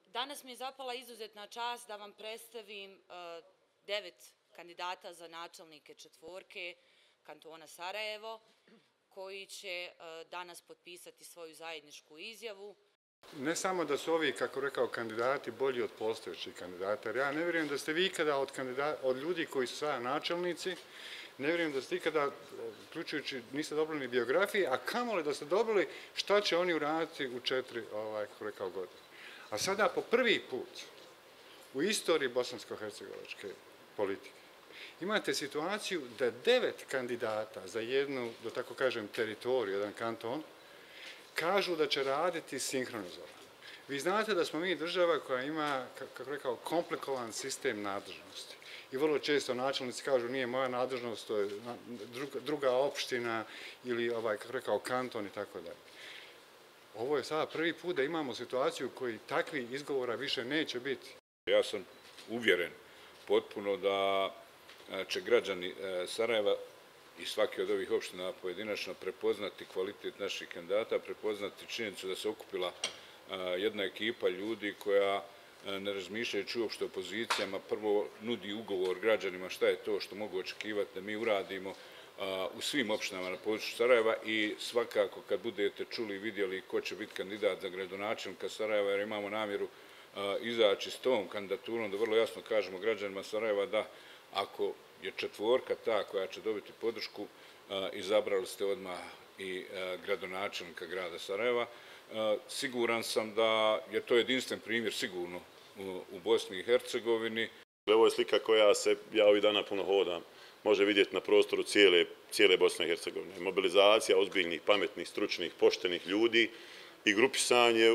Danas mi je zapala izuzetna čast da vam predstavim 9 kandidata za načelnike četvorke kantona Sarajevo, koji će danas potpisati svoju zajedničku izjavu. Ne samo da su ovi, kako rekao, kandidati bolji od postojećih kandidata, jer ja ne vjerujem da ste vi ikada od ljudi koji su sada načelnici, ne vjerujem da ste ikada, uključujući, niste dobili ni biografije, a kamoli da ste dobili šta će oni uraditi u 4, kako rekao, godine. A sada po prvi put u istoriji bosansko-hercegovačke politike imate situaciju da 9 kandidata za jednu, da tako kažem, teritoriju, jedan kanton, kažu da će raditi sinhronizovano. Vi znate da smo mi država koja ima, kako rekao, komplikovan sistem nadležnosti. I vrlo često načelnici kažu nije moja nadležnost, to je druga opština ili, kako rekao, kanton i tako dalje. Ovo je sada prvi put da imamo situaciju u kojoj takvih izgovora više neće biti. Ja sam uvjeren potpuno da će građani Sarajeva i svaki od ovih opština pojedinačno prepoznati kvalitet naših kandidata, prepoznati činjenicu da se okupila jedna ekipa ljudi koja, ne razmišljajući uopšte o pozicijama, prvo nudi ugovor građanima šta je to što mogu očekivati da mi uradimo u svim opštinama na području Sarajeva i svakako kad budete čuli i vidjeli ko će biti kandidat za gradonačelnika Sarajeva, jer imamo namjeru izaći s tom kandidaturom da vrlo jasno kažemo građanima Sarajeva da ako je četvorka ta koja će dobiti podršku, izabrali ste odmah i gradonačelnika grada Sarajeva. Siguran sam da je to jedinstven primjer sigurno u Bosni i Hercegovini. Ovo je slika koja se, ja ovih dana puno hodam, može vidjeti na prostoru cijele Bosne i Hercegovine. Mobilizacija ozbiljnih, pametnih, stručnih, poštenih ljudi i grupisanje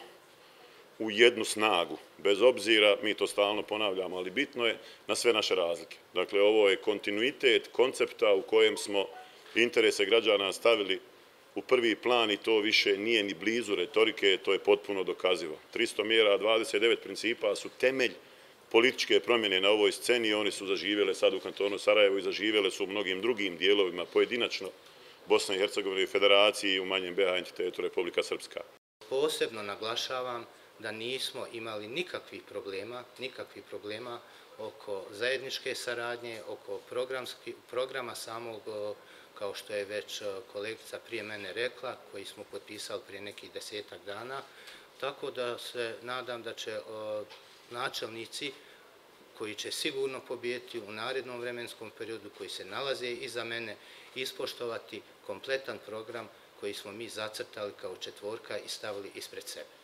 u jednu snagu. Bez obzira, mi to stalno ponavljamo, ali bitno je na sve naše razlike. Dakle, ovo je kontinuitet koncepta u kojem smo interese građana stavili u prvi plan i to više nije ni blizu retorike, to je potpuno dokazivo. 300 mjera, 29 principa su temelj političke promjene na ovoj sceni i oni su zaživjele sad u kantonu Sarajevo i zaživjele su u mnogim drugim dijelovima pojedinačno Bosne i Hercegovine i Federaciji i u manjem BiH entitetu Republika Srpska. Posebno naglašavam da nismo imali nikakvih problema oko zajedničke saradnje, oko programa samog, kao što je već kolegica prije mene rekla, koji smo potpisali prije nekih 10-ak dana, tako da se nadam da će načelnici koji će sigurno pobijediti u narednom vremenskom periodu koji se nalaze iza mene, ispoštovati kompletan program koji smo mi zacrtali kao četvorka i stavili ispred sebe.